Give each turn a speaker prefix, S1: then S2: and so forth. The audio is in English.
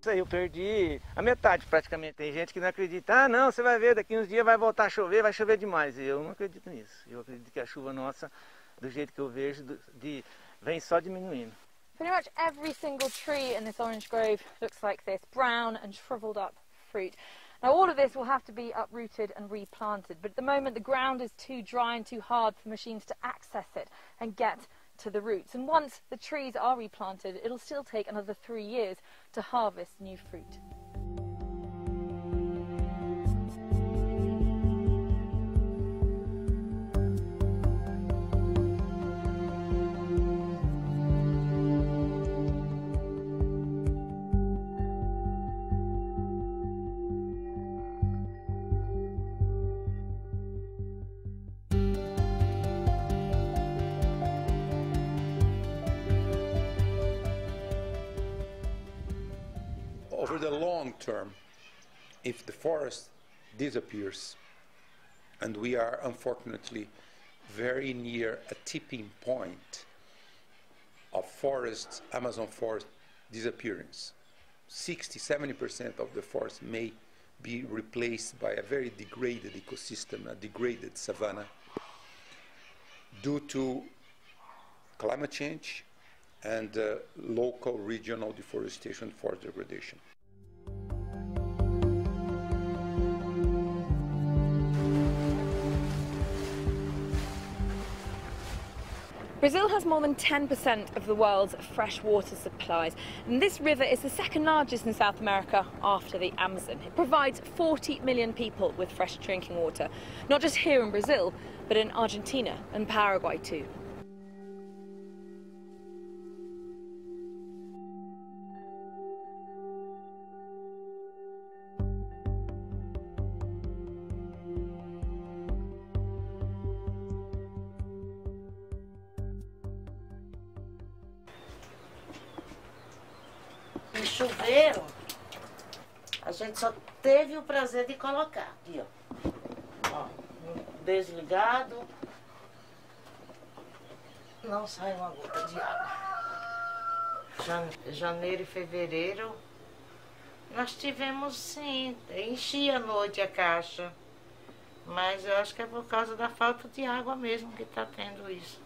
S1: Isso aí, eu perdi a metade praticamente. Tem gente que não acredita. Ah, não, você vai ver, daqui uns dias vai voltar a chover, vai chover demais. E eu não acredito nisso. Eu acredito que a chuva nossa, do jeito que eu vejo, vem só diminuindo.
S2: Pretty much every single tree in this orange grove looks like this, brown and shriveled up fruit. Now all of this will have to be uprooted and replanted, but at the moment the ground is too dry and too hard for machines to access it and get to the roots. And once the trees are replanted, it'll still take another 3 years to harvest new fruit.
S3: Over the long term, if the forest disappears, and we are unfortunately very near a tipping point of forests, Amazon forest disappearance, 60–70% of the forest may be replaced by a very degraded ecosystem, a degraded savanna, due to climate change and local regional deforestation, forest degradation.
S2: Brazil has more than 10% of the world's freshwater supplies, and this river is the second largest in South America after the Amazon. It provides 40 million people with fresh drinking water, not just here in Brazil, but in Argentina and Paraguay too.
S4: O chuveiro, a gente só teve o prazer de colocar aqui, ó, desligado, não sai uma gota de água. Janeiro e fevereiro, nós tivemos sim, enchia à noite a caixa, mas eu acho que é por causa da falta de água mesmo que está tendo isso.